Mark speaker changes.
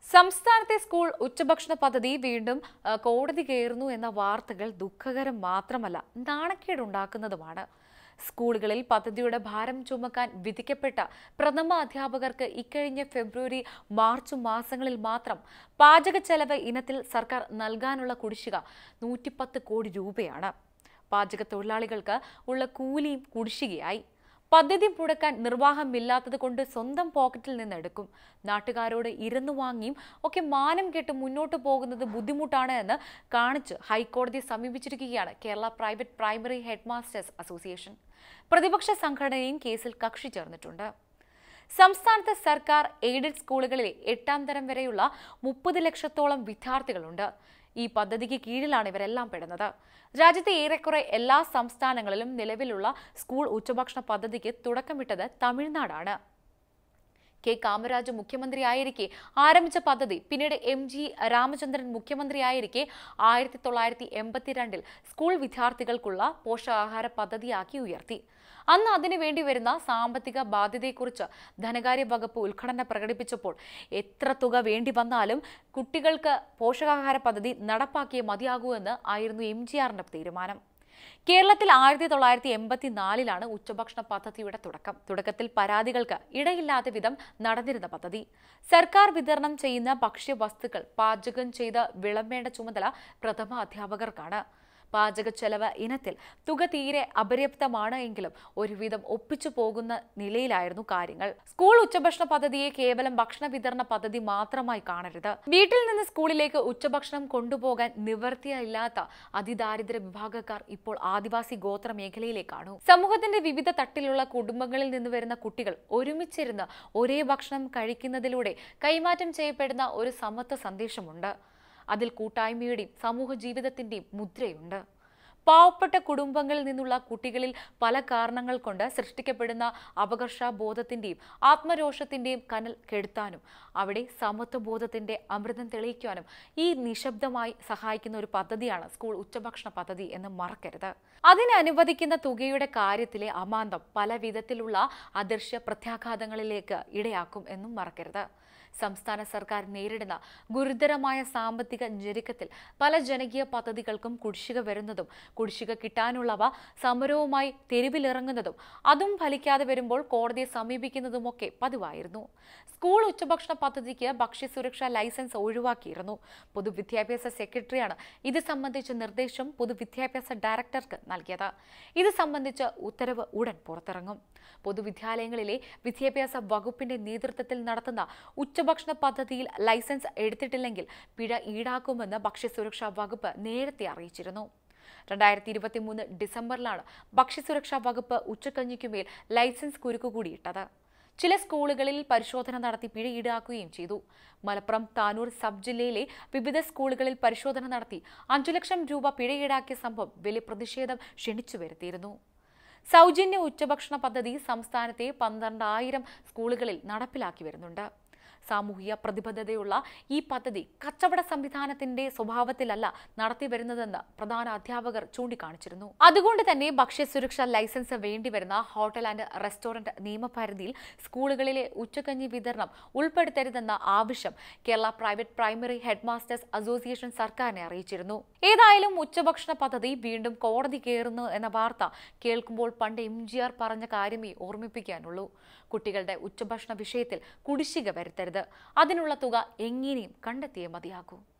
Speaker 1: സംസ്ഥാനത്തെ സ്കൂൾ ഉച്ചഭക്ഷണ പദ്ധതി വീണ്ടും കോടതി കയറുന്നു എന്ന വാർത്തകൾ ദുഃഖകരം മാത്രമല്ല, നാണക്കേടുണ്ടാക്കുന്നതുമാണ്. സ്കൂളുകളിൽ പദ്ധതിയുടെ ഭാരം ചുമക്കാൻ വിധിക്കപ്പെട്ട പ്രഥമ അധ്യാപകർക്ക് ഇക്കഴിഞ്ഞ ഫെബ്രുവരി മാർച്ച് മാസങ്ങളിൽ മാത്രം പാചക ചെലവ് ഇനത്തിൽ സർക്കാർ നൽകാനുള്ള കുടിശ്ശിക 110 കോടി രൂപയാണ്. പാചക തൊഴിലാളികൾക്ക് ഉള്ള കൂലിയും കുടിശ്ശികയായി. പദ്ധതി മുടക്കാൻ നിർവാഹമില്ലാത്തത് കൊണ്ട് സ്വന്തം പോക്കറ്റിൽ നിന്ന് എടുക്കും. നാട്ടുകാരോട് ഇരുന്നു വാങ്ങിയും ഒക്കെ മാനം കെട്ട് മുന്നോട്ട് പോകുന്നത് ബുദ്ധിമുട്ടാണ് എന്ന് കാണിച്ച് ഹൈക്കോടതിയെ സമീപിച്ചിരിക്കുകയാണ് Kerala private primary head masters association. പ്രതിപക്ഷ സംഘടനയും കേസിൽ കക്ഷി ചേർന്നിട്ടുണ്ട്. സംസ്ഥാനത്തെ സർക്കാർ എയ്ഡഡ് സ്കൂളുകളിലെ 8ാം തരം വരെയുള്ള 30 ലക്ഷത്തോളം വിദ്യാർത്ഥികളുണ്ട്. ഈ പദ്ധതിക്ക് കീഴിലാണ് ഇവരെല്ലാം പെടുന്നത്. രാജ്യത്തെ ഏറെക്കുറെ എല്ലാ സംസ്ഥാനങ്ങളിലും നിലവിലുള്ള സ്കൂൾ ഉച്ചഭക്ഷണ പദ്ധതിക്ക് തുടക്കമിട്ടത് തമിഴ്നാടാണ്. കെ കാമരാജ് മുഖ്യമന്ത്രിയായിരിക്കെ ആരംഭിച്ച പദ്ധതി പിന്നീട് MG രാമചന്ദ്രൻ മുഖ്യമന്ത്രിയായിരിക്കെ 1982 സ്കൂൾ വിദ്യാർത്ഥികൾക്കുള്ള പോഷകാഹാര പദ്ധതിയാക്കി ഉയർത്തി. അന്ന് അതിനു വേണ്ടി വരുന്ന സാമ്പത്തിക ബാധ്യതയെക്കുറിച്ച് ധനകാര്യ വകുപ്പ് ഉത്കണ്ഠ പ്രകടിപ്പിച്ചപ്പോൾ എത്ര തുക വേണ്ടി വന്നാലും കുട്ടികൾക്ക് പോഷകാഹാര പദ്ധതി നടപ്പാക്കിയേ മതിയാകൂ എന്ന് ആയിരുന്നു MGRന്റെ തീരുമാനം. കേരളത്തിൽ 1984 ഉച്ചഭക്ഷണ പദ്ധതിയുടെ തുടക്കത്തിൽ പരാതികൾക്ക് ഇടയില്ലാത്ത വിധം നടന്നിരുന്ന പദ്ധതി. സർക്കാർ വിതരണം ചെയ്യുന്ന ഭക്ഷ്യവസ്തുക്കൾ പാചകം ചെയ്ത് വിളമ്പേണ്ട ചുമതല പ്രഥമ അധ്യാപകർക്കാണ്. പാചക ചെലവ് ഇനത്തിൽ തുക തീരെ അപര്യാപ്തമാണ് എങ്കിലും ഒരുവിധം ഒപ്പിച്ചു പോകുന്ന നിലയിലായിരുന്നു കാര്യങ്ങൾ. സ്കൂൾ ഉച്ചഭക്ഷണ പദ്ധതിയെ കേവലം ഭക്ഷണ വിതരണ പദ്ധതി മാത്രമായി കാണരുത്. വീട്ടിൽ നിന്ന് സ്കൂളിലേക്ക് ഉച്ചഭക്ഷണം കൊണ്ടുപോകാൻ നിവൃത്തിയില്ലാത്ത അതിദാരിദ്ര്യ വിഭാഗക്കാർ ഇപ്പോൾ ആദിവാസി ഗോത്ര മേഖലയിലേക്കാണ്. സമൂഹത്തിന്റെ വിവിധ തട്ടിലുള്ള കുടുംബങ്ങളിൽ നിന്ന് വരുന്ന കുട്ടികൾ ഒരുമിച്ചിരുന്ന് ഒരേ ഭക്ഷണം കഴിക്കുന്നതിലൂടെ കൈമാറ്റം ചെയ്യപ്പെടുന്ന ഒരു സമത്വ സന്ദേശമുണ്ട്. അതിൽ കൂട്ടായ്മയുടെയും സമൂഹ ജീവിതത്തിന്റെയും മുദ്രയുണ്ട്. പാവപ്പെട്ട കുടുംബങ്ങളിൽ നിന്നുള്ള കുട്ടികളിൽ പല കാരണങ്ങൾ കൊണ്ട് സൃഷ്ടിക്കപ്പെടുന്ന അപകർഷബോധത്തിന്റെയും ആത്മരോഷത്തിന്റെയും കനൽ കെടുത്താനും അവിടെ സമത്വബോധത്തിന്റെ അമൃതം തെളിയിക്കാനും ഈ നിശബ്ദമായി സഹായിക്കുന്ന ഒരു പദ്ധതിയാണ് സ്കൂൾ ഉച്ചഭക്ഷണ പദ്ധതി എന്ന് മറക്കരുത്. അതിന് അനുവദിക്കുന്ന തുകയുടെ കാര്യത്തിലെ അമാന്തം പല വിധത്തിലുള്ള അദൃശ്യ പ്രത്യാഘാതങ്ങളിലേക്ക് ഇടയാക്കും എന്നും മറക്കരുത്. സംസ്ഥാന സർക്കാർ നേരിടുന്ന ഗുരുതരമായ സാമ്പത്തിക ഞെരുക്കത്തിൽ പല ജനകീയ പദ്ധതികൾക്കും കുടിശ്ശിക വരുന്നതും കുടിശ്ശിക കിട്ടാനുള്ളവ സമരവുമായി തെരുവിലിറങ്ങുന്നതും അതും ഫലിക്കാതെ വരുമ്പോൾ കോടതിയെ സമീപിക്കുന്നതുമൊക്കെ പതിവായിരുന്നു. സ്കൂൾ ഉച്ചഭക്ഷണ പദ്ധതിക്ക് ഭക്ഷ്യസുരക്ഷാ ലൈസൻസ് ഒഴിവാക്കിയിരുന്നു. പൊതുവിദ്യാഭ്യാസ സെക്രട്ടറിയാണ് ഇത് സംബന്ധിച്ച നിർദ്ദേശം പൊതുവിദ്യാഭ്യാസ ഡയറക്ടർക്ക് നൽകിയത്. ഇത് സംബന്ധിച്ച് ഉത്തരവ് ഉടൻ പുറത്തിറങ്ങും. പൊതുവിദ്യാലയങ്ങളിലെ വിദ്യാഭ്യാസ വകുപ്പിന്റെ നേതൃത്വത്തിൽ നടത്തുന്ന ഉച്ചഭക്ഷണ പദ്ധതിയിൽ ലൈസൻസ് എടുത്തിട്ടില്ലെങ്കിൽ പിഴ ഈടാക്കുമെന്ന് ഭക്ഷ്യസുരക്ഷാ വകുപ്പ് നേരത്തെ അറിയിച്ചിരുന്നു. 2023 ഡിസംബറിലാണ് ഭക്ഷ്യസുരക്ഷാ വകുപ്പ് ഉച്ചക്കഞ്ഞിക്കുമേൽ ലൈസൻസ് കുരുക്കുകൂടിയിട്ടത്. ചില സ്കൂളുകളിൽ പരിശോധന നടത്തി പിഴ ഈടാക്കുകയും ചെയ്തു. മലപ്പുറം താനൂർ സബ് ജില്ലയിലെ വിവിധ സ്കൂളുകളിൽ പരിശോധന നടത്തി 5 ലക്ഷം രൂപ പിഴ ഈടാക്കിയ സംഭവം വലിയ പ്രതിഷേധം ക്ഷണിച്ചു വരുത്തിയിരുന്നു. സൗജന്യ ഉച്ചഭക്ഷണ പദ്ധതി സംസ്ഥാനത്തെ 12,000 സ്കൂളുകളിൽ നടപ്പിലാക്കി വരുന്നുണ്ട്. സാമൂഹിക പ്രതിബദ്ധതയുള്ള ഈ പദ്ധതി കച്ചവട സംവിധാനത്തിന്റെ സ്വഭാവത്തിലല്ല നടത്തി വരുന്നതെന്ന് പ്രധാന അധ്യാപകർ ചൂണ്ടിക്കാണിച്ചിരുന്നു. അതുകൊണ്ട് തന്നെ ഭക്ഷ്യസുരക്ഷാ ലൈസൻസ് വേണ്ടിവരുന്ന ഹോട്ടൽ ആൻഡ് റെസ്റ്റോറന്റ് നിയമപരിധിയിൽ സ്കൂളുകളിലെ ഉച്ചക്കഞ്ഞി വിതരണം ഉൾപ്പെടുത്തരുതെന്ന ആവശ്യം Kerala private primary head masters association സർക്കാരിനെ അറിയിച്ചിരുന്നു. ഏതായാലും ഉച്ചഭക്ഷണ പദ്ധതി വീണ്ടും കോടതി കയറുന്നു എന്ന വാർത്ത കേൾക്കുമ്പോൾ പണ്ട് MGR പറഞ്ഞ കാര്യമേ ഓർമ്മിപ്പിക്കാനുള്ളൂ. കുട്ടികളുടെ ഉച്ചഭക്ഷണ വിഷയത്തിൽ കുടിശ്ശിക വരുത്തരുത്. അതിനുള്ള തുക എങ്ങനെയും കണ്ടെത്തിയേ മതിയാകൂ.